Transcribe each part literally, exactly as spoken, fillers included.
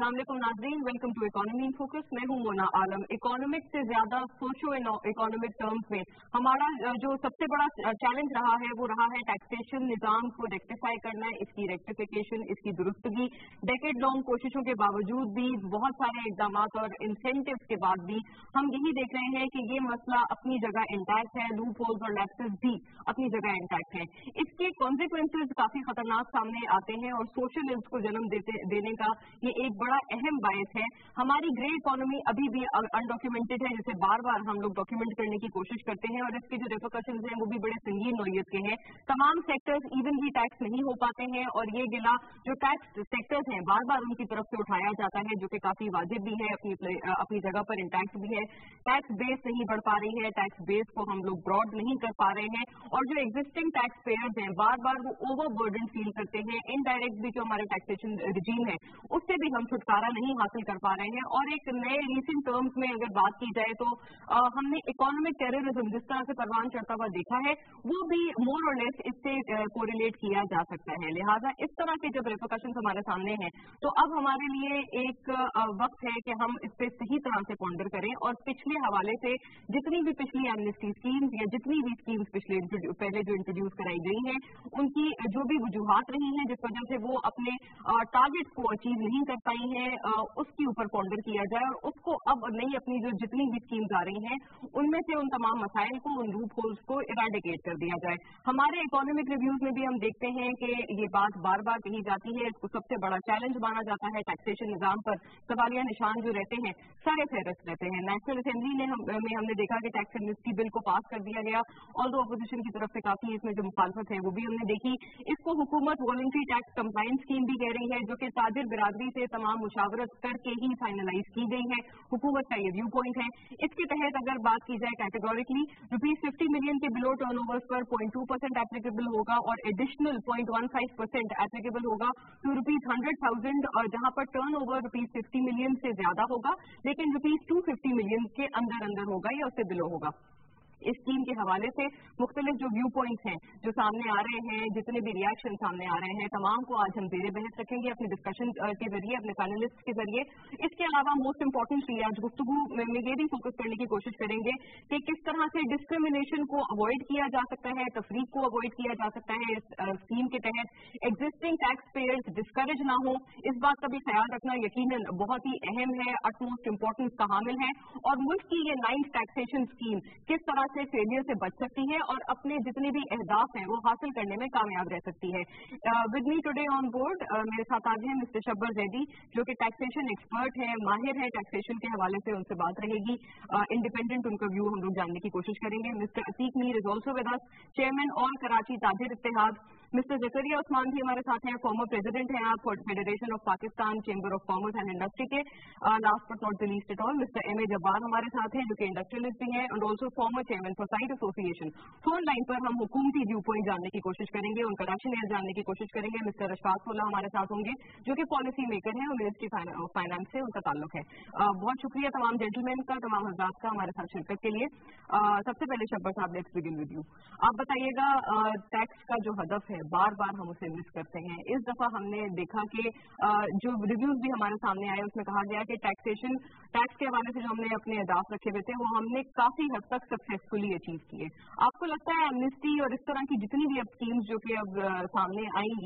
अस्सलाम वालेकुम नाज़रीन, welcome to economy in focus. मैं हूं मोना आलम। इकोनॉमिक से ज्यादा सोशो इकोनॉमिक टर्म्स में हमारा जो सबसे बड़ा चैलेंज रहा है वो रहा है टैक्सेशन निजाम को रेक्टिफाई करना, इसकी रेक्टिफिकेशन, इसकी दुरुस्तगी। डेकेड लॉन्ग कोशिशों के बावजूद भी, बहुत सारे इकदाम और इंसेंटिव्स के बाद भी हम यही देख रहे हैं कि ये मसला अपनी जगह इंटैक्ट है, लूप होल्स और लैप्सेस भी अपनी जगह इंटैक्ट है। इसके कॉन्सिक्वेंसेज काफी खतरनाक सामने आते हैं और सोशल इल्स को जन्म देते देने का ये एक बड़ा अहम बायस है। हमारी ग्रे इकोनॉमी अभी भी अनडॉक्यूमेंटेड है, जिसे बार बार हम लोग डॉक्यूमेंट करने की कोशिश करते हैं और इसके जो रिपरकशंस हैं वो भी बड़े संगीन नौयत के हैं। तमाम सेक्टर्स इवनली टैक्स नहीं हो पाते हैं और ये गिला जो टैक्स सेक्टर्स हैं बार बार उनकी तरफ से उठाया जाता है, जो कि काफी वाजिब भी है, अपनी अपनी जगह पर इंटैक्ट भी है। टैक्स बेस नहीं बढ़ पा रही है, टैक्स बेस को हम लोग ब्रॉड नहीं कर पा रहे हैं और जो एग्जिस्टिंग टैक्स पेयर्स हैं बार बार वो ओवर बर्डन फील करते हैं। इनडायरेक्ट भी जो हमारे टैक्सेशन रिजीम है उससे भी हम छुटकारा नहीं हासिल कर पा रहे हैं। और एक नए रीसेंट टर्म्स में अगर बात की जाए तो आ, हमने इकोनॉमिक टेररिज्म जिस तरह से परवान चढ़ता हुआ देखा है वो भी मोर और लेस इससे कोरिलेट किया जा सकता है। लिहाजा इस तरह के जब रिपरकशंस हमारे सामने हैं तो अब हमारे लिए एक आ, वक्त है कि हम इस पे सही तरह से पॉन्डर करें और पिछले हवाले से जितनी भी पिछली एमनेस्टी स्कीम्स या जितनी भी स्कीम्स पिछले पहले जो इंट्रोड्यूस कराई गई हैं उनकी जो भी वजूहात रही हैं जिस वजह से वो अपने टारगेट को अचीव नहीं कर पाई है, उसके ऊपर पॉन्डर किया जाए और उसको अब नई अपनी जो जितनी भी स्कीम्स आ रही हैं उनमें से उन तमाम मसाइल को, उन लूप होल्स को इरेडिकेट कर दिया जाए। हमारे इकोनॉमिक रिव्यूज में भी हम देखते हैं कि ये बात बार बार कही जाती है, इसको सबसे बड़ा चैलेंज माना जाता है। टैक्सेशन निजाम पर सवालिया निशान जो रहते हैं सारे फेहरिस्त रहते हैं। नेशनल असेंबली ने हम, में हमने देखा कि टैक्स एमनेस्टी बिल को पास कर दिया गया और दो अपोजिशन की तरफ से काफी इसमें जो मुखालफत है वो भी हमने देखी। इसको हुकूमत वॉलंटरी टैक्स कंप्लायंस स्कीम भी कह रही है जो कि ताजिर बिरादरी से तमाम मुशावरत करके ही फाइनलाइज की गई है। हुकूमत का ये व्यू पॉइंट है। इसके तहत अगर बात की जाए कैटेगोरिकली रुपीज फिफ्टी मिलियन के बिलो टर्न ओवर्स पर पॉइंट टू परसेंट एप्लीकेबल होगा और additional point one five percent applicable होगा टू रुपीज हंड्रेड थाउजेंड और जहां पर turnover rupees fifty million से ज्यादा होगा लेकिन रुपीज टू फिफ्टी मिलियन के अंदर अंदर होगा या उससे बिलो होगा। इस स्कीम के हवाले से मुख्तलिफ जो व्यू पॉइंट्स हैं जो सामने आ रहे हैं, जितने भी रिएक्शन सामने आ रहे हैं, तमाम को आज हम जेर बहस रखेंगे अपने डिस्कशन के जरिए, अपने पैनलिस्ट के जरिए। इसके अलावा मोस्ट इंपॉर्टेंटली आज गुफ्तगू में ये भी फोकस करने की कोशिश करेंगे कि किस तरह से डिस्क्रिमिनेशन को अवॉइड किया जा सकता है, तफरीक को अवॉइड किया जा सकता है इस स्कीम के तहत। एग्जिस्टिंग टैक्स पेयर्स डिस्करेज ना हो, इस बात का भी ख्याल रखना यकीनन बहुत ही अहम है, अटमोस्ट इंपॉर्टेंस का हामिल है। और मुल्क की ये नाइन्थ टैक्सेशन स्कीम किस तरह से फेलियर से बच सकती है और अपने जितने भी अहदाफ हैं वो हासिल करने में कामयाब रह सकती है। With me today on board मेरे साथ आज हैं मिस्टर शब्बर जैदी जो कि टैक्सेशन एक्सपर्ट है, माहिर है टैक्सेशन के हवाले से, उनसे बात रहेगी। इंडिपेंडेंट उनका व्यू हम लोग जानने की कोशिश करेंगे। Mister Atiq Mir is also with us, chairman all Karachi Tajir Ittehad. Mister Zakaria Usman भी हमारे साथ हैं, फॉर्मर प्रेसिडेंट हैं आप federation of Pakistan chamber of commerce and industry के। Last but not the least at all mister M A Jabbar हमारे साथ हैं जो कि इंडस्ट्रियलिस्ट भी हैं and also former chairman for SITE association. Phone line पर हम हुकूमती व्यू पॉइंट जानने की कोशिश करेंगे, उनका रैशनल जानने की कोशिश करेंगे। मिस्टर अशफाकुल्लाह हमारे साथ होंगे जो कि पॉलिसी मेकर हैं और मिनिस्ट्री ऑफ फाइनेंस से उनका ताल्लुक है। बहुत शुक्रिया तमाम जेंटलमैन का, तमाम हजरात का हमारे साथ शिरकत के लिए। सबसे पहले शब्बर साहब लेट्स बिगिन विद यू। आप बताइएगा टैक्स का जो हदफ है बार बार हम उसे मिस करते हैं। इस दफा हमने देखा कि जो रिव्यूज भी हमारे सामने आए उसमें कहा गया कि टैक्सेशन टैक्स के हवाले से जो हमने अपने अहदाफ रखे हुए थे वो हमने काफी हद तक सक्सेसफुली अचीव किए। आपको लगता है एमनेस्टी और इस तरह की जितनी भी अब स्कीम्स जो कि अब सामने आएंगी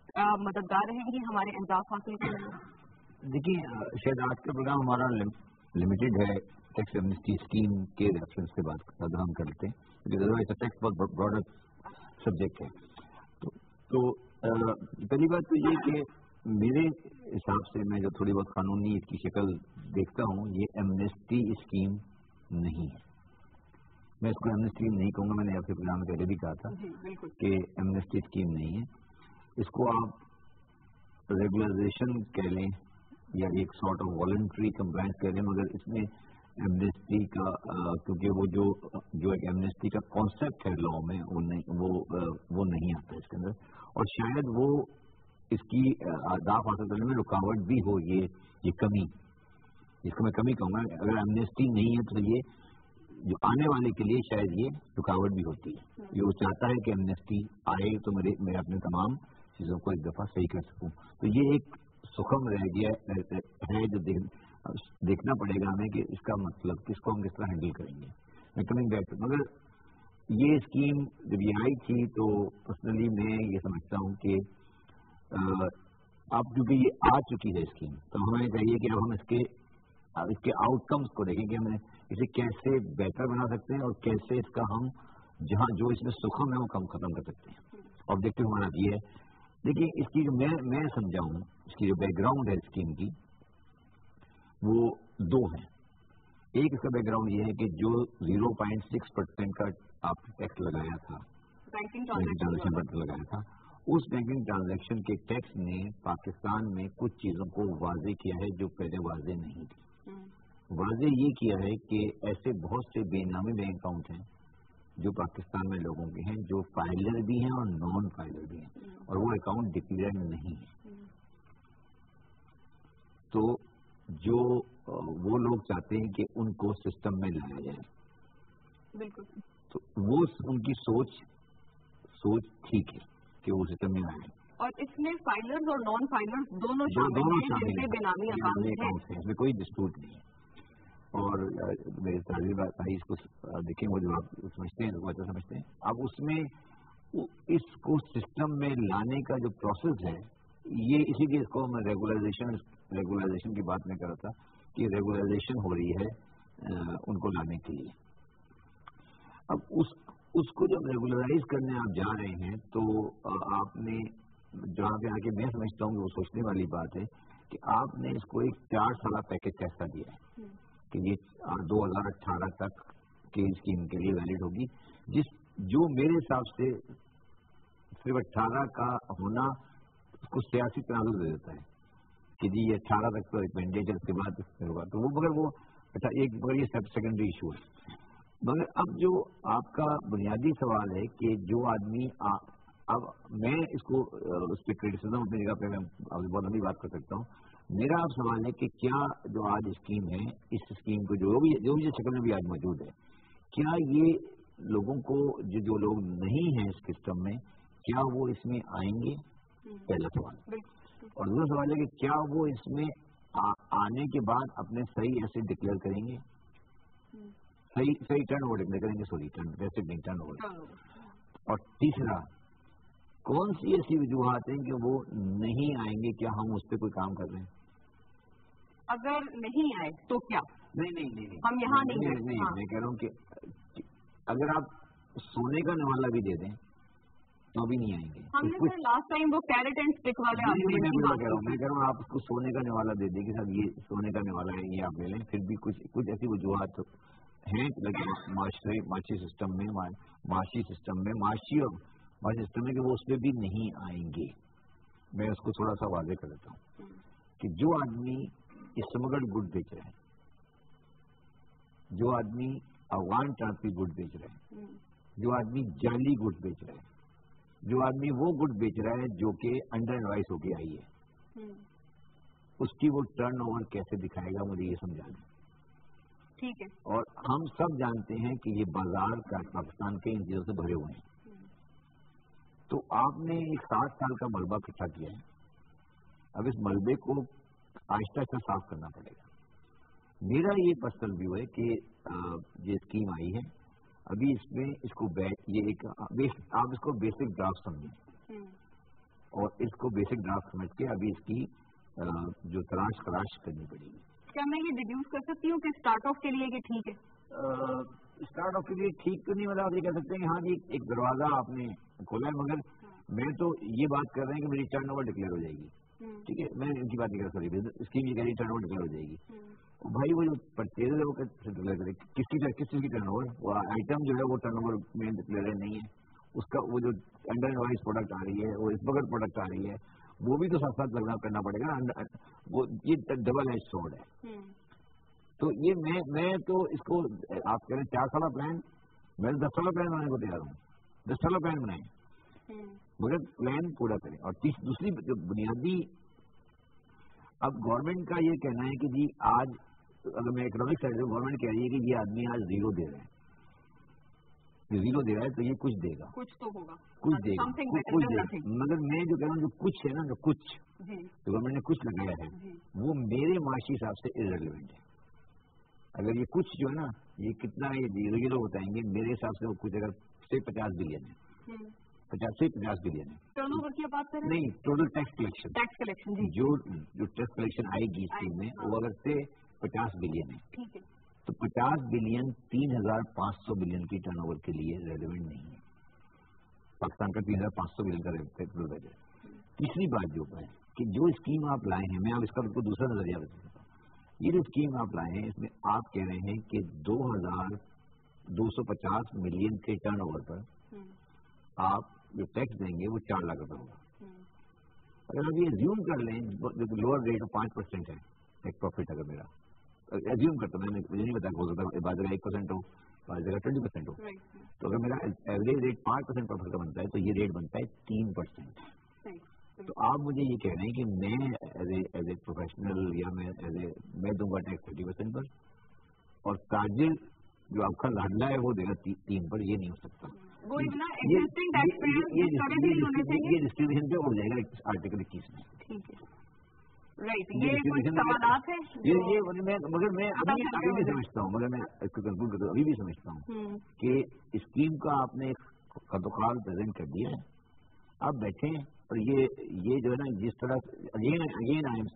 मददगार रहेंगी हमारे अहदाफ हासिल करने में? देखिए, शायद आज का प्रोग्राम हमारा लिमिटेड है टैक्स एमनेस्टी स्कीम के रेफरेंस से बात अगर हम करते हैं क्योंकि टैक्स बहुत ब्रॉडर सब्जेक्ट है। तो, तो आ, पहली बात तो ये कि मेरे हिसाब से मैं जो थोड़ी बहुत कानूनी इसकी शक्ल देखता हूँ, ये एमनेस्टी स्कीम नहीं है। मैं इसको एमनेस्टी नहीं कहूँगा, मैंने आपके प्रोग्राम में पहले भी कहा था कि एमनेस्टी स्कीम नहीं है। इसको आप रेगुलराइजेशन कह लें या एक सॉर्ट ऑफ वॉलंटरी कंप्लायंस कह लें, मगर इसमें एमनेस्टी का क्योंकि वो जो जो एक एमनेस्टी का कॉन्सेप्ट है लॉ में वो नहीं वो वो नहीं आता इसके अंदर, और शायद वो इसकी अहदाफ हासिल करने में रुकावट भी हो, ये ये कमी, इसको मैं कमी कहूँगा। अगर एमनेस्टी नहीं है तो ये जो आने वाले के लिए शायद ये रुकावट भी होती है। ये वो चाहता है कि एमनेस्टी आए तो मेरे मैं अपने तमाम चीज़ों को एक दफ़ा सही कर सकूँ। तो ये एक सुखम रह गया है जो देख, देखना पड़ेगा हमें कि इसका मतलब किसको हम किस तरह हैंडल करेंगे. मैं कमिंग बैक, मगर ये स्कीम जब ये आई थी तो पर्सनली मैं ये समझता हूँ कि अब क्योंकि ये आ चुकी है स्कीम, तो हमें चाहिए कि अब हम इसके इसके आउटकम्स को देखें कि हमें इसे कैसे बेहतर बना सकते हैं और कैसे इसका हम जहाँ जो इसमें सुखम है वो कम खत्म कर सकते हैं. ऑब्जेक्टिव हमारा ये है. देखिए इसकी जो मैं मैं समझाऊँ, इसकी जो बैकग्राउंड है स्कीम की वो दो है. एक इसका बैकग्राउंड ये है कि जो ज़ीरो पॉइंट सिक्स परसेंट का आपने टैक्स लगाया था, बैंकिंग ट्रांजेक्शन पर लगाया था, उस बैंकिंग ट्रांजैक्शन के टैक्स ने पाकिस्तान में कुछ चीज़ों को वाजे किया है जो पहले वाजे नहीं थी. वाजे ये किया है कि ऐसे बहुत से बेनामी बैंक अकाउंट हैं जो पाकिस्तान में लोगों के हैं, जो फाइलर भी हैं और नॉन फाइलर भी हैं, और वो अकाउंट डिक्लेयर नहीं है. तो जो वो लोग चाहते हैं कि उनको सिस्टम में लाया जाए. बिल्कुल. तो वो उनकी सोच सोच ठीक है कि वो सिस्टम में आए. और इसमें फाइलर्स और नॉन फाइलर्स दोनों दोनों शामिल हैं, बेनामी अकाउंट है, इसमें कोई डिस्प्यूट नहीं है. और मेरे ताजी भाई इसको देखें, वो जो आप समझते हैं वो अच्छा समझते हैं. अब उसमें इसको सिस्टम में लाने का जो प्रोसेस है, ये इसीलिए इसको मैं रेगुलराइजेशन रेगुलराइजेशन की बात मैं कर रहा था कि रेगुलराइजेशन हो रही है आ, उनको लाने के लिए. अब उस उसको जब रेगुलराइज करने आप जा रहे हैं तो आपने जहाँ पे आके मैं समझता हूँ वो सोचने वाली बात है कि आपने इसको एक चार साल पैकेज कैसा दिया है कि ये दो हजार अठारह तक की स्कीम के लिए वैलिड होगी, जिस जो मेरे हिसाब से सिर्फ अट्ठारह का होना उसको सियासी तनाजुर दे देता है कि जी ये अट्ठारह तक तो रिकमेंडेड है, उसके बाद होगा. तो वो मगर वो अच्छा एक मगर ये सब सेकेंडरी इशू है. मगर अब जो आपका बुनियादी सवाल है कि जो आदमी आ, अब मैं इसको उस पर क्रिटिसिज्म अपनी जगह पे मैं अभी बहुत लंबी बात कर सकता हूँ. मेरा अब सवाल है कि क्या जो आज स्कीम है, इस स्कीम को जो भी जो भी शक्ल में भी आज मौजूद है, क्या ये लोगों को जो जो लोग नहीं हैं इस सिस्टम में, क्या वो इसमें आएंगे? पहला सवाल. और दूसरा सवाल है कि क्या वो इसमें आ, आने के बाद अपने सही एसेट डिक्लेयर करेंगे, सही सही टर्न ओवर डिक्लेयर करेंगे, सॉरी टर्न एसेट नहीं टर्न ओवर. और तीसरा, कौन सी ऐसी वजूहत हैं कि वो नहीं आएंगे, क्या हम उस पर कोई काम कर रहे हैं? अगर नहीं आए तो क्या? नहीं नहीं नहीं, नहीं हम यहाँ नहीं, नहीं, नहीं, नहीं हाँ. मैं कह रहा हूँ कि, कि अगर आप सोने का निवाला भी दे दें तो भी नहीं आएंगे. हमने तो लास्ट टाइम वो कैरेट एंड स्टिक वाले मैं कह रहा हूँ मैं कह रहा हूँ आप उसको सोने का निवाला दे दें कि साहब ये सोने का निवाला है, ये आप ले लें, फिर भी कुछ कुछ ऐसी वजूहत हैं माशरे माशी सिस्टम में माशी सिस्टम में माशी और माशी सिस्टम में कि वो उसमें भी नहीं आएंगे. मैं उसको थोड़ा सा वाजे कर देता हूँ कि जो आदमी स्मगल्ड गुड बेच रहे हैं, जो आदमी अफगान ट्रांसफर गुड बेच रहे हैं, जो आदमी जाली गुड बेच रहे हैं, जो आदमी वो गुड बेच रहा है जो कि अंडर एडवाइस होके आई है, उसकी वो टर्न ओवर कैसे दिखाएगा, मुझे ये समझा दें. ठीक है. और हम सब जानते हैं कि ये बाजार का पाकिस्तान के इन चीजों से भरे हुए हैं. तो आपने एक सात साल का मलबा इकट्ठा किया है, अब इस मलबे को आहिस्ता आहिस्ता साफ करना पड़ेगा. मेरा ये पर्सनल व्यू है कि ये स्कीम आई है, अभी इसमें इसको ये एक आप इसको बेसिक ड्राफ्ट समझें और इसको बेसिक ड्राफ्ट समझ के अभी इसकी जो तलाश तलाश करनी पड़ेगी. क्या मैं ये डिड्यूस कर सकती हूँ कि स्टार्ट ऑफ के लिए ये ठीक है? स्टार्ट ऑफ के लिए ठीक तो नहीं, मतलब आप ये कह सकते हैं कि हाँ जी एक दरवाजा आपने खोला है, मगर मैं तो ये बात कर रहे हैं कि मेरी टर्न ओवर डिक्लेयर हो जाएगी. ठीक है, मैं इनकी बात नहीं कर सकती, स्कीम ये कह रही टर्न ओवर डिक्लेयर हो जाएगी. भाई वो जो परचेज है वो डिक्लेयर करे, किसकी किस चीज की टर्न ओवर, वो आइटम जो है वो टर्न ओवर में डिक्लेयर नहीं है, उसका वो जो अंडर एडवाइस प्रोडक्ट आ रही है, वो स्मगल्ड प्रोडक्ट आ रही है, वो भी तो साथ साथ लगना करना पड़ेगा. वो ये डबल एज सोर्ड है. तो ये मैं मैं तो इसको आप कह रहे हैं चार साल प्लान, मैं दस साल प्लान बनाने को तैयार हूँ. दस साल प्लान बनाए मगर प्लान पूरा करें. और तीस दूसरी जो बुनियादी, अब गवर्नमेंट का ये कहना है कि जी आज अगर मैं इकोनॉमिक साइड से, गवर्नमेंट कह रही है कि ये आदमी आज जीरो दे रहे हैं, زیرو دے رہا ہے تو یہ کچھ دے گا, کچھ تو ہوگا, کچھ دے گا, کچھ دے گا. مگر میں جو کہہ رہا ہوں جو کچھ ہے نا, جو کچھ گورنمنٹ نے کچھ لگایا ہے وہ میرے معاشی حساب سے ارریلیونٹ ہے. اگر یہ کچھ جو ہے نا یہ کتنا یہ لوگ بتائیں گے, میرے حساب سے وہ کچھ اگر سے پچاس بلین ہے, پچاس سے پچاس بلین ہے. ٹرن اوور کی بات کریں نہیں, total tax collection, tax collection جو جو ٹیکس کلیکشن آئے گی اسکیم میں وہ اگر سے پچاس بلین ہے, ٹھیک ہے, تو پچاس بلین تین ہزار پانچ سو بلین کی ٹرن اوور کے لیے ریلیونٹ نہیں ہے. پاکستان کا تین ہزار پانچ سو بلین کا پیٹرول بجٹ. تیسری بات جو ہے کہ جو اسکیم آپ لائے ہیں, میں اب اس کا کو دوسرا نظریہ بتا دیتا ہوں. یہ جو اسکیم آپ لائے ہیں اس میں آپ کہہ رہے ہیں کہ دو ہزار دو سو پچاس ملین کے ٹرن اوور پر آپ جو ٹیکس دیں گے وہ چار لاکھ روپے ہوگا. اگر آپ یہ زیوم کر لیں لوور ریٹ آف پانچ پرسینٹ ہے ایک پروفٹ, اگر میرا ایزیوم کرتا ہوں, میں نے مجھے نہیں بتا ہو سکتا بعض جگہ ایک پرسینٹ ہو, بعض جگہ ٹوینٹی پرسینٹ ہو, تو اگر میرا ایوریج ریٹ پانچ پرسینٹ پروفٹ کا بنتا ہے تو یہ ریٹ بنتا ہے تین پرسینٹ. تو آپ مجھے یہ کہہ رہے ہیں کہ میں as a as a professional یا میں ایز اے میں دوں گا ٹیکس تھرٹی پرسینٹ پر, اور تاجر جو آپ کا لاڈلا ہے وہ دے گا تین پر. یہ نہیں ہو سکتا. یہ ڈسٹریبیوشن پہ ہو جائے گا آرٹیکل اکیس میں. ٹھیک ہے, رائٹ, یہ سوالات ہیں مگر میں ابھی ابھی بھی سمجھتا ہوں مگر میں اس کو کنکلوڈ کرتا ہوں ابھی بھی سمجھتا ہوں کہ اسکیم کا آپ نے خط و خال پریزنٹ کر دیا ہے, آپ بیٹھیں اور یہ یہ جو ہے نا جس طرح again again I am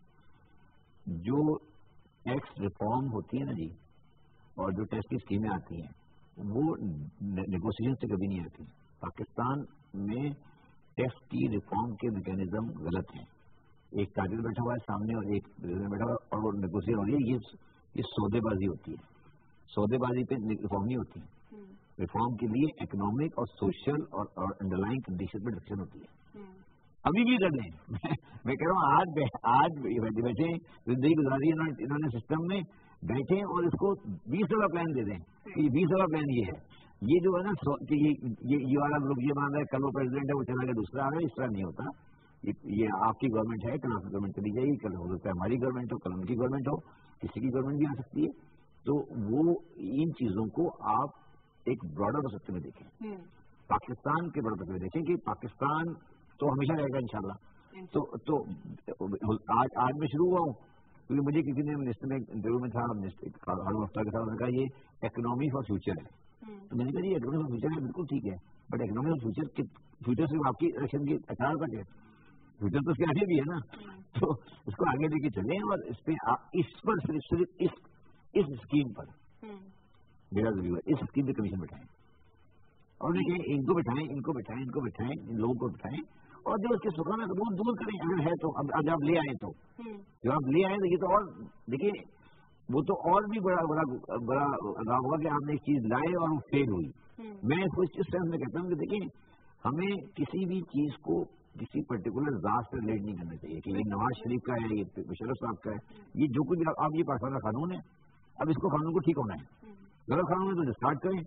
seeing جو ٹیکس ریفارم ہوتی ہے نا جی, اور جو ٹیکس کی اسکیمیں آتی ہیں وہ نیگوسیشن سے کبھی نہیں آتی. پاکستان میں ٹیکس کی ریفارم کے میکینزم غلط ہیں. ایک تاجر بیٹھا ہوا ہے سامنے اور ایک بیٹھا ہوا ہے اور وہ نیگوسیشن ہو رہی ہے. یہ یہ سودے بازی ہوتی ہے. سودے بازی پہ ریفارم نہیں ہوتی. ریفارم کے لیے اکنامک اور سوشل اور انڈر لائن کنڈیشن پہ ڈسکشن ہوتی ہے. ابھی بھی کر لیں, میں کہہ رہا ہوں آج آج بیٹھے زندگی گزاری انہوں نے سسٹم میں بیٹھے اور اس کو بیس والا پلان دے دیں کہ یہ بیس والا پلان یہ ہے. یہ جو ہے نا کہ یہ والا لوگ یہ مان رہا ہے کل وہ پریزیڈنٹ ہے وہ چلا گیا دوسرا آ رہا ہے, اس طرح نہیں ہوتا. یہ آپ کی گورنمنٹ ہے, کل آپ کی گورنمنٹ چلی جائے گی, کل ہو سکتا ہے ہماری گورنمنٹ ہو, کل ان کی گورنمنٹ ہو, کسی کی گورنمنٹ بھی آ سکتی ہے. تو وہ ان چیزوں کو آپ ایک براڈر پرسپیکٹو میں دیکھیں, پاکستان کے براڈر پرسپیکٹو میں دیکھیں کہ پاکستان تو ہمیشہ رہے گا انشاءاللہ. تو تو آج آج میں شروع ہوا ہوں کیونکہ مجھے کسی نے منسٹر میں انٹرویو میں تھا ہارون افطار کے ساتھ, نے کہا یہ اکنامی فار فیوچر ہے. تو میں نے کہا یہ اکنامی فار فیوچر ہے, بالکل ٹھیک ہے, but economy for future future صرف آپ کی الیکشن کی اٹھارہ تک ہے, فیوچر تو اس کے آگے بھی ہے نا. تو اس کو آگے لے کے چلیں اور اس پہ اس پر صرف صرف اس اس اسکیم پر میرا ضروری ہے اس اسکیم پہ کمیشن بٹھائیں اور دیکھیں ان کو بٹھائیں ان کو بٹھائیں ان کو بٹھائیں ان لوگوں کو بٹھائیں اور جو اس کے سکھانا ہے وہ دور کریں اگر ہے تو. اب جب آپ لے آئیں تو جب آپ لے آئیں تو یہ تو اور دیکھیے وہ تو اور بھی بڑا بڑا بڑا ادا ہوا کہ آپ نے ایک چیز لائے اور وہ فیل ہوئی. میں اس کو اس ٹائم میں کہتا ہوں کہ دیکھیں ہمیں کسی بھی چیز کو کسی پرٹیکولر ذات سے ریلیٹ نہیں کرنا چاہیے کہ یہ نواز شریف کا ہے, یہ مشرف صاحب کا ہے, یہ جو کچھ آپ یہ پاکستان کا قانون ہے, اب اس کو قانون کو ٹھیک ہونا ہے. غلط قانون ہے تو اسٹارٹ کریں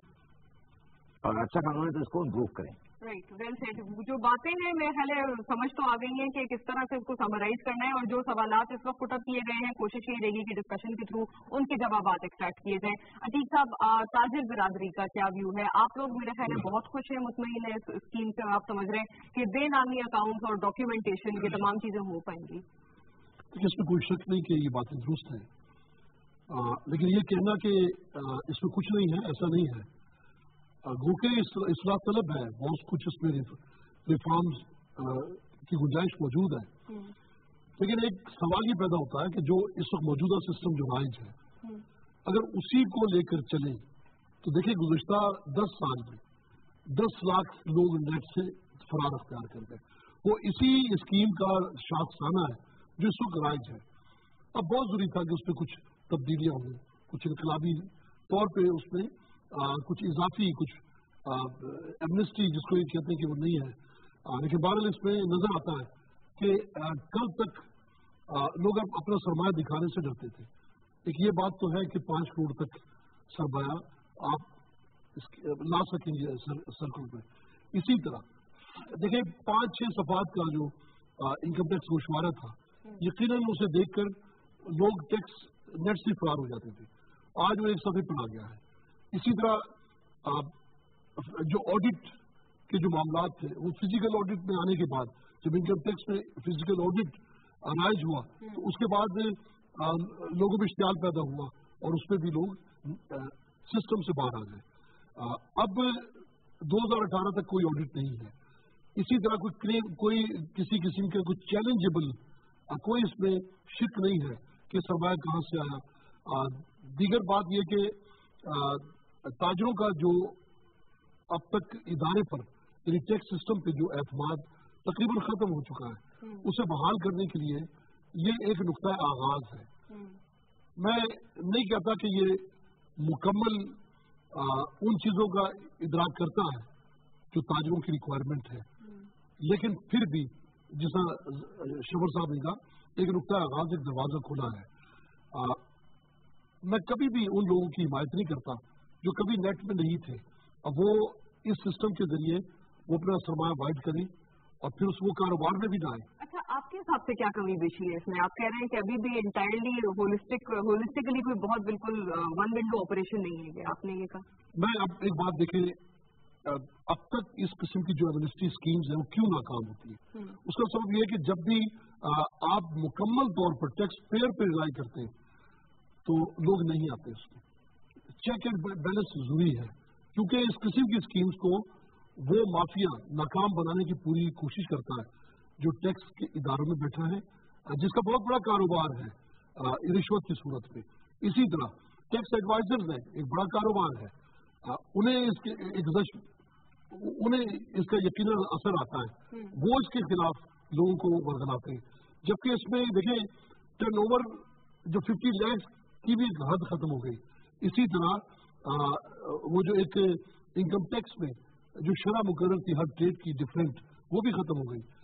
اور اچھا قانون ہے تو اس کو امپروو کریں. Right, well said. جو باتیں ہیں میرے خیال ہے سمجھ تو آ گئی ہیں کہ کس طرح سے اس کو سمرائز کرنا ہے, اور جو سوالات اس وقت پٹ اپ کیے گئے ہیں کوشش یہ رہے گی کہ ڈسکشن کے تھرو ان کے جوابات ایکسٹریکٹ کیے جائیں. عتیق صاحب, تاجر برادری کا کیا ویو ہے؟ آپ لوگ میرے خیال ہے بہت خوش ہیں, مطمئن ہیں اس اسکیم سے, آپ سمجھ رہے ہیں کہ بے نامی اکاؤنٹس اور ڈاکیومنٹیشن یہ تمام چیزیں ہو پائیں گی؟ اس میں کوئی شک نہیں کہ یہ باتیں درست ہیں, لیکن یہ کہنا کہ اس میں کچھ نہیں ہے ایسا نہیں ہے. گو کہ اصلاح طلب ہے, بہت کچھ اس میں ریفارمز کی گنجائش موجود ہے, لیکن ایک سوال یہ پیدا ہوتا ہے کہ جو اس وقت موجودہ سسٹم جو رائج ہے اگر اسی کو لے کر چلیں تو دیکھیں گزشتہ دس سال میں دس لاکھ لوگ نیٹ سے فرار اختیار کر گئے. وہ اسی اسکیم کا شاخسانہ ہے جو اس وقت رائج ہے. اب بہت ضروری تھا کہ اس پہ کچھ تبدیلیاں ہوں, کچھ انقلابی طور پہ اس میں آ, کچھ اضافی کچھ ایمنسٹی جس کو یہ کہتے ہیں کہ وہ نہیں ہے, آ, لیکن بہرحال اس میں نظر آتا ہے کہ آ, کل تک آ, لوگ اب اپنا سرمایہ دکھانے سے ڈرتے تھے. ایک یہ بات تو ہے کہ پانچ کروڑ تک سرمایہ آپ اس لا سکیں گے سرکل پہ. اسی طرح دیکھیں پانچ چھ صفحات کا جو انکم ٹیکس گوشوارہ تھا, یقیناً اسے دیکھ کر لوگ ٹیکس نیٹ سے فرار ہو جاتے تھے. آج وہ ایک صفحے پر آ گیا ہے. اسی طرح जो ऑडिट के जो मामलात थे वो फिजिकल ऑडिट में आने के बाद जब इनकम टैक्स में फिजिकल ऑडिट राइज हुआ तो उसके बाद आ, लोगों में इश्तियाल पैदा हुआ और उसमें भी लोग सिस्टम से बाहर आ गए। अब दो हज़ार अठारह तक कोई ऑडिट नहीं है, इसी तरह कोई क्लेम कोई किसी किस्म का कोई चैलेंजेबल कोई इसमें शिक नहीं है कि सरमाया कहाँ से आया। आ, दीगर बात यह कि ताजरों का जो अब तक इदारे पर यानी टैक्स सिस्टम पे जो एतमाद तकरीबन खत्म हो चुका है, उसे बहाल करने के लिए ये एक नुक्ता आगाज है। मैं नहीं कहता कि ये मुकम्मल आ, उन चीजों का इदराक करता है जो ताजरों की रिक्वायरमेंट है, लेकिन फिर भी जिस शबर साहब ने कहा एक नुक्ता आगाज एक दरवाजा खुला है। आ, मैं कभी भी उन लोगों की हिमायत नहीं करता जो कभी नेट में नहीं थे, अब वो इस सिस्टम के जरिए वो अपना सरमाया वाइड करें और फिर उस वो कारोबार में भी ना आए। अच्छा, आपके हिसाब से क्या कमी बेची है इसमें? आप कह रहे हैं कि अभी भी इंटायरली होलिस्टिक होलिस्टिकली कोई बहुत बिल्कुल वन विंडो ऑपरेशन नहीं है, आपने ये कहा। मैं अब एक बात देखें, अब तक इस किस्म की जो एमनेस्टी स्कीम्स हैं वो क्यों नाकाम होती है? उसका सबब यह है कि जब भी आप मुकम्मल तौर पर टैक्स पेयर पर रिलाई करते हैं तो लोग नहीं आते उसमें। चेक एंड बैलेंस जरूरी है, क्योंकि इस किस्म की स्कीम्स को वो माफिया नाकाम बनाने की पूरी कोशिश करता है जो टैक्स के इदारों में बैठा है, जिसका बहुत बड़ा कारोबार है रिश्वत की सूरत में। इसी तरह टैक्स एडवाइजर्स है, एक बड़ा कारोबार है, उन्हें इसके एक उन्हें इसका यकीनन असर आता है, वो इसके खिलाफ लोगों को वर्गलाते हैं। जबकि इसमें देखें टर्नओवर जो फिफ्टी लैक्स की भी हद खत्म हो गई। इसी तरह आ, वो जो एक इनकम टैक्स में जो शरह मुकर्रर थी हर ट्रेड की डिफरेंट, वो भी खत्म हो गई।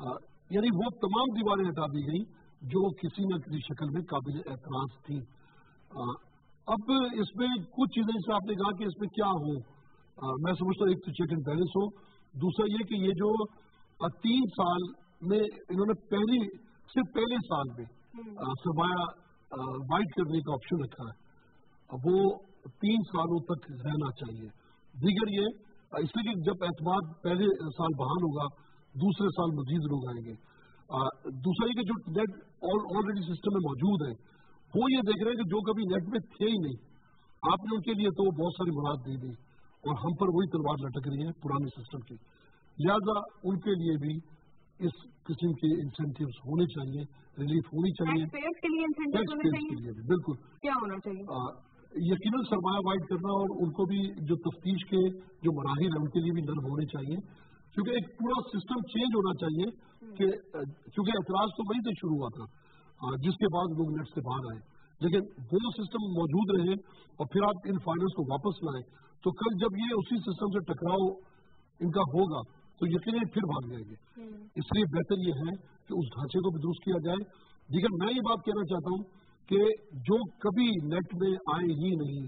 यानी वो तमाम दीवारें हटा दी गई जो किसी न किसी शक्ल में काबिल एतराज थी। आ, अब इसमें कुछ चीजें जैसे आपने कहा कि इसमें क्या हो, आ, मैं समझता हूँ एक तो चेक एंड बैलेंस हो, दूसरा ये कि ये जो आ, तीन साल में इन्होंने पहली सिर्फ पहले साल में सरमाया वाइड करने का ऑप्शन रखा है, वो तीन सालों तक रहना चाहिए। दीगर ये इसलिए कि जब एतमाद पहले साल बहाल होगा दूसरे साल मजीद लोग आएंगे। आ, दूसरा ये कि जो नेट ऑलरेडी सिस्टम में मौजूद है वो ये देख रहे हैं कि जो कभी नेट में थे ही नहीं, आपने उनके लिए तो बहुत सारी मुराद दे दी और हम पर वही तलवार लटक रही है पुराने सिस्टम की। लिहाजा उनके लिए भी इस किस्म के इंसेंटिव्स होने चाहिए, रिलीफ होनी चाहिए। टैक्स के लिए इंसेंटिव्स होने चाहिए, के लिए भी बिल्कुल क्या होना चाहिए? आ, यकीनन सरमाया वाइड करना और उनको भी जो तफ्तीश के जो मराहिल है उनके लिए भी नर्म होने चाहिए, क्योंकि एक पूरा सिस्टम चेंज होना चाहिए कि क्योंकि एतराज तो वहीं से शुरू हुआ था जिसके बाद लोग नेट से बाहर आए, लेकिन वो सिस्टम मौजूद रहे और फिर आप इन फाइनेंस को वापस लाएं तो कल जब ये उसी सिस्टम से टकराव इनका होगा तो यकीनन फिर भाग जाएंगे। इसलिए बेहतर ये है कि उस ढांचे को भी दुरुस्त किया जाए। दीगर मैं ये बात कहना चाहता हूँ कि जो कभी नेट में आए ही नहीं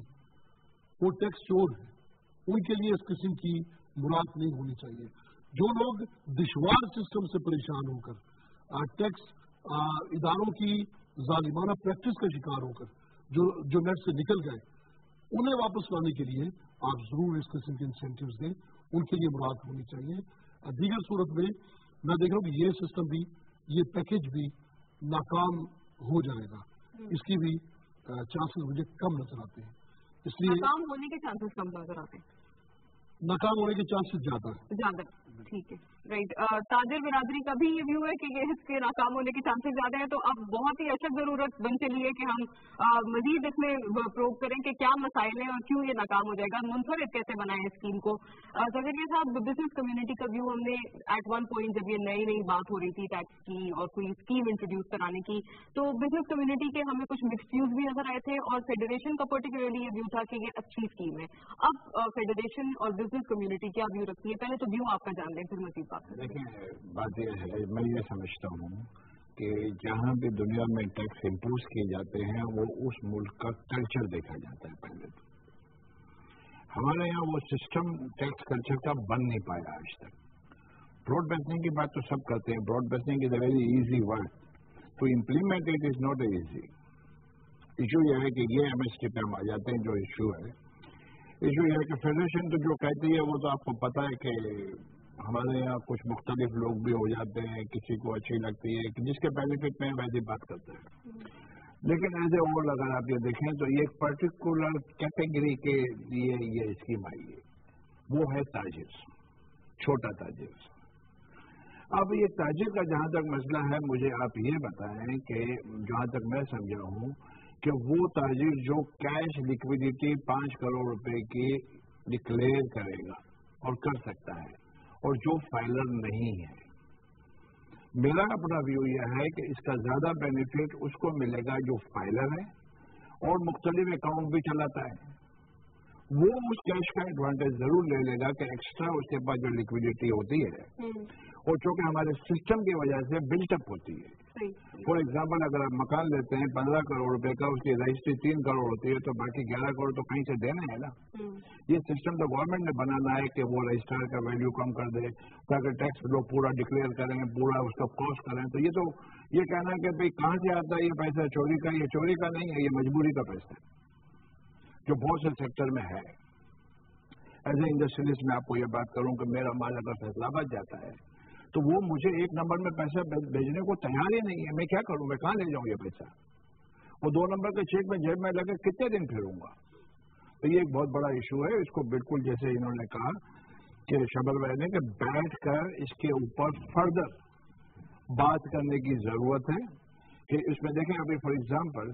वो टैक्स चोर है, उनके लिए इस किस्म की मुराद नहीं होनी चाहिए। जो लोग दिशवार सिस्टम से परेशान होकर टैक्स इदारों की जालिमाना प्रैक्टिस का शिकार होकर जो जो नेट से निकल गए, उन्हें वापस लाने के लिए आप जरूर इस किस्म के इंसेंटिव्स दें, उनके लिए मुराद होनी चाहिए। दीगर सूरत में मैं देख रहा हूँ कि ये सिस्टम भी ये पैकेज भी नाकाम हो जाएगा, इसकी भी चांसेस मुझे कम नजर आते हैं। इसलिए नाकाम होने के चांसेस कम नजर आते हैं, नाकाम होने के चांसेस ज्यादा है। ज्यादा ठीक है, राइट। ताजिर बिरादरी का भी ये व्यू है कि ये इसके नाकाम होने के चांसेस ज्यादा है, तो अब बहुत ही अशद जरूरत बन चली है कि हम मजीद इसमें प्रोब करें कि क्या मसाइल हैं और क्यों ये नाकाम हो जाएगा, मुनफरिद कैसे बनाए स्कीम को। ज़फर साहब, बिजनेस कम्युनिटी का व्यू हमने एट वन पॉइंट जब ये नई नई बात हो रही थी टैक्स की और कोई स्कीम इंट्रोड्यूस कराने की, तो बिजनेस कम्युनिटी के हमें कुछ मिक्स व्यूज भी नजर आए थे और फेडरेशन का पर्टिकुलरली ये व्यू था कि ये अच्छी स्कीम है। अब फेडरेशन और बिजनेस कम्युनिटी क्या व्यू रखती है, पहले तो व्यू आपका जान लें फिर मजीद बात करें। देखिए, बात यह है, मैं ये समझता हूँ कि जहाँ भी दुनिया में टैक्स इम्पोज किए जाते हैं वो उस मुल्क का कल्चर देखा जाता है। पहले तो हमारे यहाँ वो सिस्टम टैक्स कल्चर का बन नहीं पाया आज तक। ब्रॉड बेसनिंग की बात तो सब करते हैं, broad basing is a very easy word, to implement it is not easy. Issue यह है कि ये एमएसटी पे हम आ जाते हैं, जो इशू है इशू यह है कि फेडरेशन तो जो कहती है वो तो आपको पता है कि हमारे यहाँ कुछ मुख्तलिफ लोग भी हो जाते हैं, किसी को अच्छी लगती है कि जिसके बेनिफिट में वैसी बात करते हैं। लेकिन एज ए ओवरऑल अगर आप ये देखें तो ये एक पर्टिकुलर कैटेगरी के लिए ये स्कीम आई है, वो है ताजिर, छोटा ताजिर। अब ये ताजिर का जहां तक मसला है, मुझे आप ये बताएं कि जहां तक मैं समझा हूं कि वो ताजिर जो कैश लिक्विडिटी पांच करोड़ रुपए की डिक्लेयर करेगा और कर सकता है, और जो फाइलर नहीं है, मेरा अपना व्यू यह है कि इसका ज्यादा बेनिफिट उसको मिलेगा जो फाइलर है और मुख्तलिफ अकाउंट भी चलाता है। वो उस कैश का एडवांटेज जरूर ले लेगा कि एक्स्ट्रा उसके पास जो लिक्विडिटी होती है और चूंकि हमारे सिस्टम की वजह से बिल्टअप होती है। फॉर एग्जाम्पल अगर आप मकान लेते हैं पंद्रह करोड़ रुपए का, उसकी रजिस्ट्री तीन करोड़ होती है, तो बाकी ग्यारह करोड़ तो कहीं से देना है ना। ये सिस्टम तो गवर्नमेंट ने बनाना है कि वो रजिस्ट्रार का वैल्यू कम कर दे ताकि टैक्स लोग पूरा डिक्लेयर करें, पूरा उसका कॉस्ट करें। तो ये तो ये कहना कि भाई कहां से आता है ये पैसा, चोरी का, ये चोरी का नहीं है, ये मजबूरी का पैसा है जो बहुत से सेक्टर में है। एज ए इंडस्ट्रियलिस्ट मैं आपको ये बात करूं कि मेरा माल अगर फैसलाबाद जाता है तो वो मुझे एक नंबर में पैसा भेजने को तैयार ही नहीं है। मैं क्या करूं, मैं कहां ले जाऊं ये पैसा? वो दो नंबर के चेक में जेब में लगे कितने दिन फिरूंगा? तो ये एक बहुत बड़ा इशू है। इसको बिल्कुल जैसे इन्होंने कहा कि शबल भाई ने कि बैठ कर इसके ऊपर फर्दर बात करने की जरूरत है कि इसमें देखें अभी फॉर एग्जाम्पल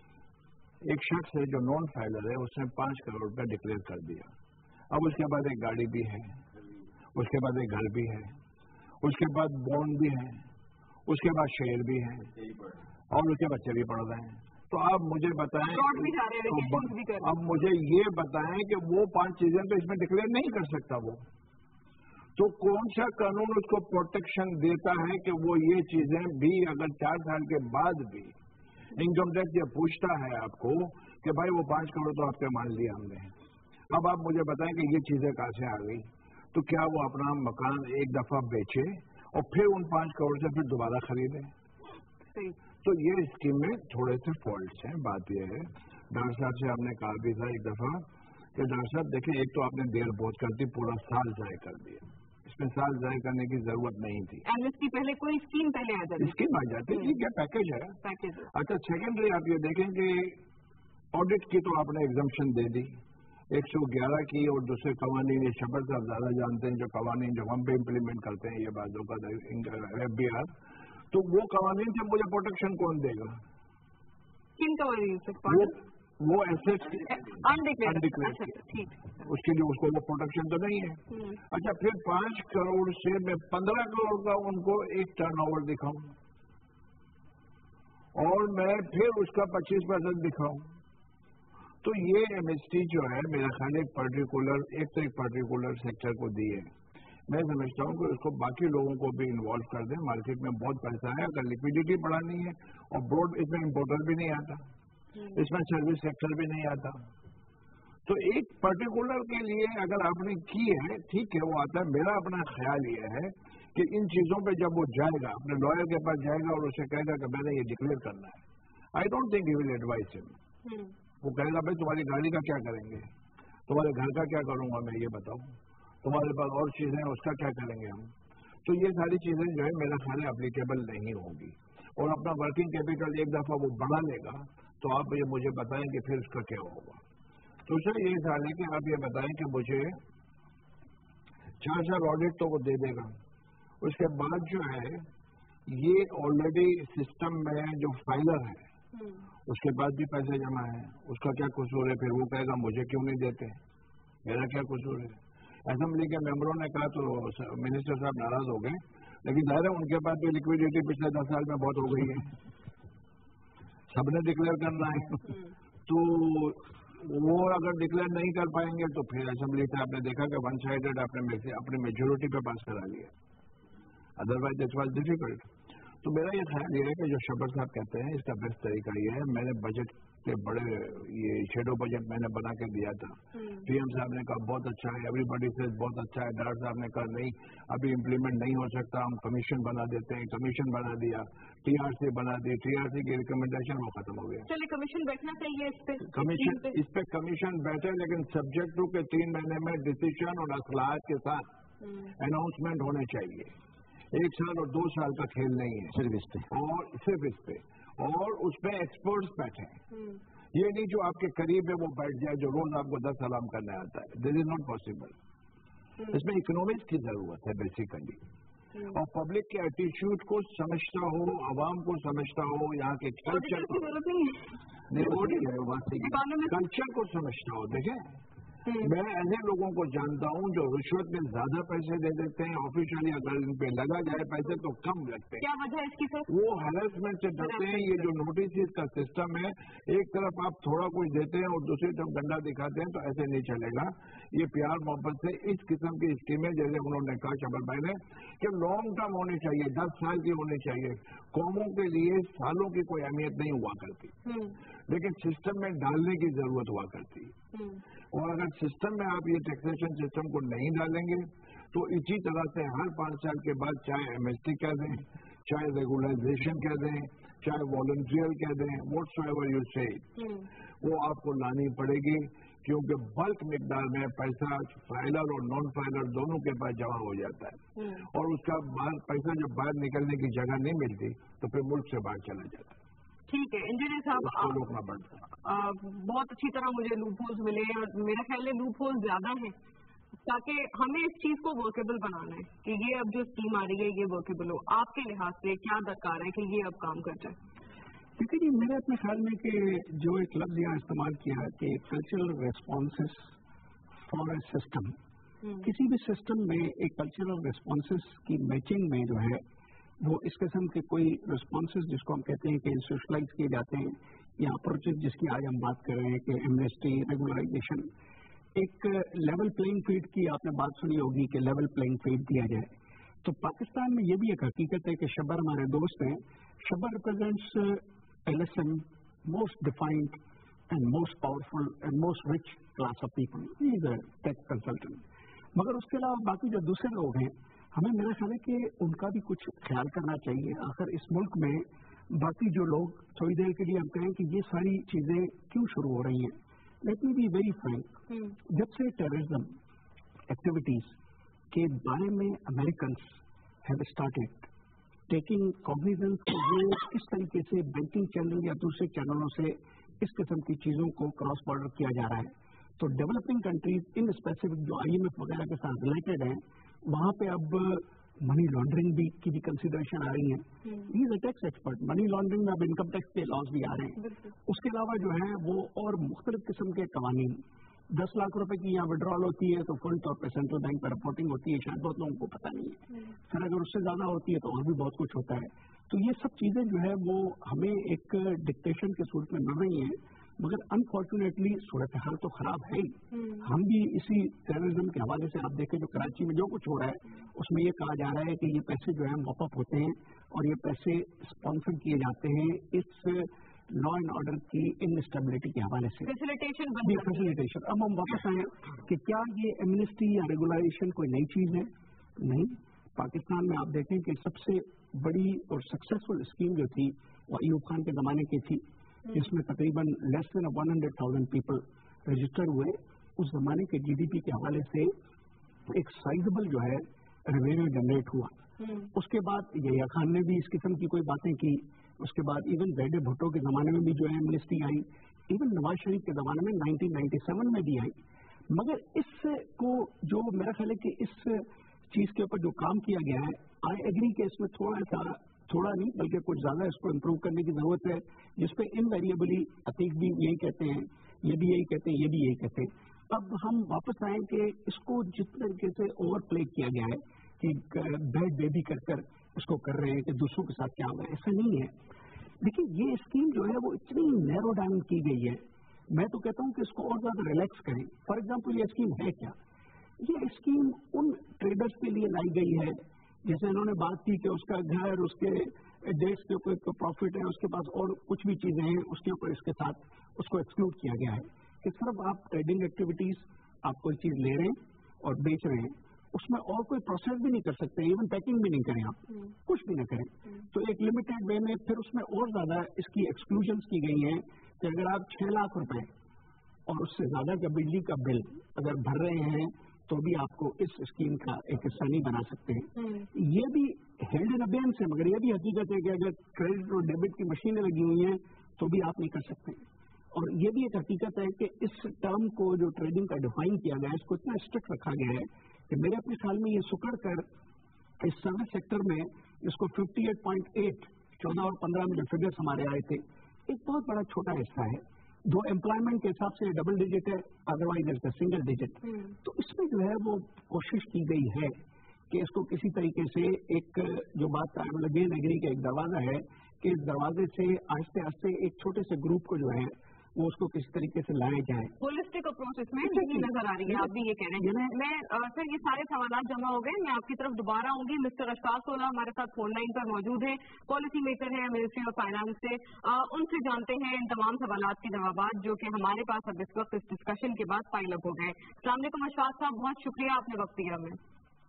एक शख्स है जो नॉन फाइलर है, उसने पांच करोड़ रुपया डिक्लेयर कर दिया। अब उसके बाद एक गाड़ी भी है, उसके बाद एक घर भी है, उसके बाद बॉन्ड भी है, उसके बाद शेयर भी है और उसके बच्चे भी पढ़ रहे हैं। तो आप मुझे बताएं, तो अब मुझे ये बताएं कि वो पांच चीजें तो इसमें डिक्लेयर नहीं कर सकता वो, तो कौन सा कानून उसको प्रोटेक्शन देता है कि वो ये चीजें भी अगर चार साल के बाद भी इनकम टैक्स ये पूछता है आपको कि भाई वो पांच करोड़ तो आपके मान लिया हमने, अब आप मुझे बताएं कि ये चीजें कहां से आ गई? तो क्या वो अपना मकान एक दफा बेचे और फिर उन पांच करोड़ से फिर दोबारा खरीदे? तो ये स्कीम में थोड़े से फॉल्ट्स हैं। बात यह है, डॉक्टर साहब से आपने कहा भी था एक दफा कि डॉक्टर साहब देखें, एक तो आपने देर बहुत कर दी, पूरा साल जाया कर दिया, इसमें साल जाया करने की जरूरत नहीं थी। एमएसपी पहले कोई स्कीम पहले आ जाती, स्कीम आ जाती है, क्या पैकेज है पैकेज। अच्छा, सेकेंडरी आप ये देखें कि ऑडिट की तो आपने एग्जम्पशन दे दी एक सौ ग्यारह की, और दूसरे कवानीन ये शबर साहब ज्यादा जानते हैं जो कवानीन जो हम पे इम्प्लीमेंट करते हैं ये बातों का एफ बी आर, तो वो कवानीन से मुझे प्रोटेक्शन कौन देगा? किन कवानीन से? वो वो एसेट अनडिक्लेयर्ड, उसके लिए उसको वो प्रोटेक्शन तो नहीं है। अच्छा, फिर पांच करोड़ से मैं पंद्रह करोड़ का उनको एक टर्नओवर दिखाऊं और मैं फिर उसका पच्चीस परसेंट दिखाऊं, तो ये एमएसटी जो है मेरा ख्याल एक पर्टिकुलर एक तो एक पर्टिकुलर सेक्टर को दी है। मैं समझता हूं कि उसको बाकी लोगों को भी इन्वॉल्व कर दें। मार्केट में बहुत पैसा है, अगर लिक्विडिटी बढ़ानी है, और ब्रॉड इसमें इम्पोर्टर भी नहीं आता, इसमें सर्विस सेक्टर भी नहीं आता, तो एक पर्टिकुलर के लिए अगर आपने की है ठीक है, वो आता है। मेरा अपना ख्याल ये है कि इन चीजों पे जब वो जाएगा अपने लॉयर के पास जाएगा और उसे कहेगा कि मैंने ये डिक्लेयर करना है, I don't think he will advise him. वो कहेगा भाई तुम्हारी गाड़ी का क्या करेंगे, तुम्हारे घर का क्या करूंगा मैं, ये बताओ, तुम्हारे पास और चीजें हैं उसका क्या करेंगे हम? तो ये सारी चीजें जो है मेरा ख्याल है अप्लीकेबल नहीं होगी, और अपना वर्किंग कैपिटल एक दफा वो बढ़ा लेगा तो आप ये मुझे बताएं कि फिर उसका क्या होगा। तो सर ये ख्याल है कि आप ये बताएं कि मुझे चार साल ऑडिट तो वो दे देगा, उसके बाद जो है ये ऑलरेडी सिस्टम में जो फाइलर है उसके बाद भी पैसे जमा है, उसका क्या कसूर है? फिर वो कहेगा मुझे क्यों नहीं देते, मेरा क्या कसूर है? असेंबली के मेंबरों ने कहा तो मिनिस्टर साहब नाराज हो गए, लेकिन दायरा उनके पास भी लिक्विडिटी पिछले दस साल में बहुत हो गई है, सबने डिक्लेयर करना है, तो वो अगर डिक्लेयर नहीं कर पाएंगे तो फिर असेंबली से आपने देखा कि वन साइडेड आपने अपनी मेजोरिटी पे पास करा लिया, अदरवाइज इट वॉज डिफिकल्ट। तो मेरा ये ख्याल ये है कि जो शबर साहब कहते हैं इसका बेस्ट तरीका ये है, मैंने बजट इतने बड़े ये शेडो बजट मैंने बना के दिया था, पीएम साहब ने कहा बहुत अच्छा है, एवरीबॉडी से बहुत अच्छा है, डॉक्टर साहब ने कहा नहीं अभी इम्प्लीमेंट नहीं हो सकता, हम कमीशन बना देते हैं, कमीशन बना दिया, टीआरसी बना दी, टीआरसी की रिकमेंडेशन वो खत्म हो गया। चलिए कमीशन बैठना चाहिए इस पे, कमीशन इस पे कमीशन बैठे, लेकिन सब्जेक्ट टू के तीन महीने में डिसीजन और असलाहत के साथ अनाउंसमेंट होने चाहिए। एक साल और दो साल का खेल नहीं है सिर्फ इस पे, और सिर्फ इस पे, और उसमें एक्सपर्ट्स बैठे हैं। ये नहीं जो आपके करीब है वो बैठ जाए जो रोज आपको दस सलाम करने आता है, दिस इज नॉट पॉसिबल। इसमें इकोनॉमिक्स की जरूरत है बेसिकली, और पब्लिक के एटीट्यूड को समझता हो, आवाम को समझता हो, यहाँ के कल्चर को कल्चर को समझता हो। देखें मैं ऐसे लोगों को जानता हूँ जो रिश्वत में ज्यादा पैसे दे देते हैं, ऑफिशियली अगर इन पे लगा जाए पैसे तो कम लगते हैं। क्या वजह है इसकी सर? वो हैरेसमेंट से डरते हैं। ये जो नोटिस का सिस्टम है, एक तरफ आप थोड़ा कुछ देते हैं और दूसरी तरफ डंडा दिखाते हैं, तो ऐसे नहीं चलेगा। ये प्यार मोहब्बत से इस किस्म की स्कीमें, जैसे उन्होंने कहा शबर भाई ने, कि लॉन्ग टर्म होनी चाहिए, दस साल की होनी चाहिए। कौमों के लिए सालों की कोई अहमियत नहीं हुआ करती, लेकिन सिस्टम में डालने की जरूरत हुआ करती। और अगर सिस्टम में आप ये टैक्सेशन सिस्टम को नहीं डालेंगे तो इसी तरह से हर पांच साल के बाद चाहे एमएसटी कह दें, चाहे रेगुलराइजेशन कह दें, चाहे वॉलंटियर कह दें, व्हाटसोएवर यू से, वो आपको लानी पड़ेगी, क्योंकि बल्क मिकदार में पैसा फाइलर और नॉन फाइलर दोनों के पास जमा हो जाता है, और उसका बाहर पैसा जब बाहर निकलने की जगह नहीं मिलती तो फिर मुल्क से बाहर चला जाता है। ठीक है इंजीनियर साहब, रोकना पड़ता है। बहुत अच्छी तरह मुझे लूप होल्स मिले हैं, और मेरा ख्याल है लूप होल्स ज्यादा है, ताकि हमें इस चीज को वर्केबल बनाना है कि ये अब जो स्कीम आ रही है ये वर्केबल हो। आपके लिहाज से क्या दरकार है कि ये अब काम कर जाए? क्योंकि जी मेरे अपने ख्याल में कि जो एक लफ्ज यहाँ इस्तेमाल किया है कि cultural responses for a system, किसी भी सिस्टम में एक कल्चरल रिस्पॉन्सेस की मैचिंग में जो है वो इस किस्म के कोई रिस्पॉन्सेस जिसको हम कहते हैं कि इंस्टीट्यूशनलाइज किए जाते हैं, या अप्रोचेज जिसकी आज हम बात कर रहे हैं कि एमनेस्टी, रेगुलराइजेशन, एक लेवल प्लेइंग फील्ड की आपने बात सुनी होगी कि लेवल प्लेइंग फील्ड दिया जाए। तो पाकिस्तान में ये भी एक हकीकत है कि शबर हमारे दोस्त हैं, Shabbar represents LSM, most defined and most powerful and most rich class of people, he is a tech consultant. मगर उसके अलावा बाकी जो दूसरे लोग हैं, हमें मेरा ख्याल है कि उनका भी कुछ ख्याल करना चाहिए। आखिर इस मुल्क में बाकी जो लोग, थोड़ी देर के लिए हम कहें कि ये सारी चीजें क्यों शुरू हो रही हैं। Let me be very frank, जब से टेररिज्म एक्टिविटीज के बारे में American have started taking cognizance, वो किस तरीके से बैंकिंग चैनल या दूसरे चैनलों से इस किस्म की चीजों को क्रॉस बॉर्डर किया जा रहा है, तो डेवलपिंग कंट्रीज इन स्पेसिफिक जो आईएमएफ वगैरह के साथ रिलेटेड हैं, वहां पे अब मनी लॉन्ड्रिंग भी की भी कंसिडरेशन आ रही है। He is a tax expert, money laundering में अब इनकम टैक्स के लॉज भी आ रहे हैं। उसके अलावा जो है वो और मुख्तलिफ किस्म के कवानीन, दस लाख रुपए की यहाँ विड्रॉल होती है तो फुल तौर पर सेंट्रल बैंक पर रिपोर्टिंग होती है, शायद बहुत लोगों को पता नहीं है, फिर अगर उससे ज्यादा होती है तो और भी बहुत कुछ होता है। तो ये सब चीजें जो है वो हमें एक डिक्टेशन के सूरत में मिल रही हैं, मगर अनफॉर्चुनेटली सूरत हाल तो खराब है ही। हम भी इसी टेररिज्म के हवाले से आप देखें जो कराची में जो कुछ हो रहा है उसमें ये कहा जा रहा है कि ये पैसे जो है मॉप अप होते हैं और ये पैसे स्पॉन्सर किए जाते हैं इस लॉ एंड ऑर्डर की इनस्टेबिलिटी के हवाले से, फैसिलिटेशन फैसिलिटेशन। अब हम वापस आए कि क्या ये एमनेस्टी या रेगुलराइजेशन कोई नई चीज है? नहीं। पाकिस्तान में आप देखें कि सबसे बड़ी और सक्सेसफुल स्कीम जो थी वो अयूब खान के जमाने की थी, जिसमें तकरीबन less than one hundred thousand people register हुए। उस जमाने के जीडीपी के हवाले से एक साइजेबल जो है रेवेन्यू जनरेट हुआ। उसके बाद यहिया खान ने भी इस किस्म की कोई बातें की। उसके बाद इवन जैदे भुट्टो के जमाने में भी जो है एमनेस्टी आई, इवन नवाज शरीफ के जमाने में नाइनटीन नाइंटी सेवन में भी आई। मगर इसको जो मेरा ख्याल है कि इस चीज के ऊपर जो काम किया गया है, आई एग्री कि इसमें थोड़ा सा, थोड़ा नहीं बल्कि कुछ ज्यादा इसको इम्प्रूव करने की जरूरत है, जिसपे इनवेरिएबली अतीक भी यही कहते हैं, ये भी यही कहते हैं, ये भी यही कहते हैं। अब हम वापस आए कि इसको जिस तरीके से ओवर प्ले किया गया है कि बैड बेबी कर कर उसको कर रहे हैं कि दूसरों के साथ क्या होगा, ऐसा नहीं है। देखिए ये स्कीम जो है वो इतनी नैरो डाउन की गई है, मैं तो कहता हूँ कि इसको और ज्यादा रिलैक्स करें। फॉर एग्जाम्पल ये स्कीम है क्या? ये स्कीम उन ट्रेडर्स के लिए लाई गई है जैसे इन्होंने बात की कि उसका घर, उसके डेट्स के कोई प्रॉफिट है, उसके पास और कुछ भी चीजें हैं, उसके ऊपर इसके साथ उसको एक्सक्लूड किया गया है कि सिर्फ आप ट्रेडिंग एक्टिविटीज आप कोई चीज ले रहे हैं और बेच रहे हैं, उसमें और कोई प्रोसेस भी नहीं कर सकते, इवन पैकिंग भी नहीं करें आप, कुछ भी ना करें, तो एक लिमिटेड वे में फिर उसमें और ज्यादा इसकी एक्सक्लूजन्स की गई हैं कि अगर आप छह लाख रुपए और उससे ज्यादा का बिजली का बिल अगर भर रहे हैं तो भी आपको इस स्कीम का एक हिस्सा नहीं बना सकते हैं। ये भी हेल्ड इन अबेयंस है, मगर ये भी हकीकत है कि अगर क्रेडिट और डेबिट की मशीनें लगी हुई हैं तो भी आप नहीं कर सकते। और ये भी एक हकीकत है कि इस टर्म को जो ट्रेडिंग का डिफाइन किया गया है, इसको इतना स्ट्रिक्ट रखा गया है कि मेरे अपने ख्याल में ये सुकड़ कर इस सर्विस सेक्टर में इसको अट्ठावन पॉइंट आठ चौदह और पंद्रह में जो फिगर्स हमारे आए थे, एक बहुत बड़ा छोटा हिस्सा है। दो एम्प्लॉयमेंट के हिसाब से डबल डिजिट है, अदरवाइज इज सिंगल डिजिट। तो इसमें जो है वो कोशिश की गई है कि इसको किसी तरीके से एक जो बात अगेन एग्री का एक दरवाजा है कि इस दरवाजे से आहिस्ते आहिस्ते एक छोटे से ग्रुप को जो है वो उसको किसी तरीके से लाया जाए। होलिस्टिक अप्रोच इसमें नहीं नजर आ रही है, आप भी ये कह रहे हैं। मैं सर ये सारे सवाल जमा हो गए, मैं आपकी तरफ दोबारा आऊंगी। मिस्टर अशफाक सोला हमारे साथ फोन लाइन पर मौजूद है, पॉलिसी मेकर है मिनिस्ट्री ऑफ फाइनेंस से, उनसे जानते हैं इन तमाम सवालात के जवाब जो कि हमारे पास अब इस वक्त इस डिस्कशन के बाद फाइल अप हो गए। अस्सलाम वालेकुम अशफाक साहब, बहुत शुक्रिया आपने वक्त दिया हमें।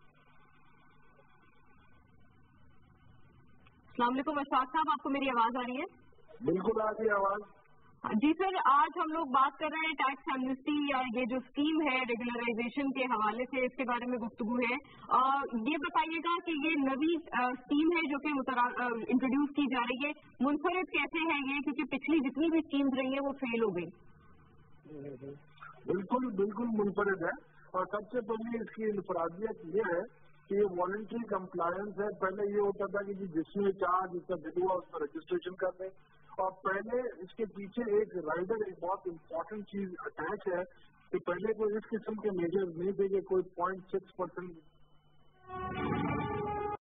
अस्सलाम वालेकुम अशफाक साहब, आपको मेरी आवाज आ रही है? बिल्कुल आ रही है आवाज जी सर, आज हम लोग बात कर रहे हैं टैक्स एमनेस्टी या ये जो स्कीम है रेगुलराइजेशन के हवाले से, इसके बारे में गुफ्तगू है। ये बताइएगा कि ये नवी स्कीम है जो कि इंट्रोड्यूस की जा रही है, मुनफरिद कैसे है ये, क्योंकि पिछली जितनी भी स्कीम्स रही है वो फेल हो गई। बिल्कुल बिल्कुल मुनफरिद है, और सबसे पहले इसकी इनफरादियत ये है कि ये वॉलंटरी कंप्लायंस है। पहले ये होता था कि जिसमें चाह जिसका बिल हुआ उसका रजिस्ट्रेशन कर दें, और पहले इसके पीछे एक राइडर एक बहुत इम्पोर्टेंट चीज अटैच है कि पहले कोई इस किस्म के मेजर्स नहीं थे कि कोई पॉइंट सिक्स परसेंट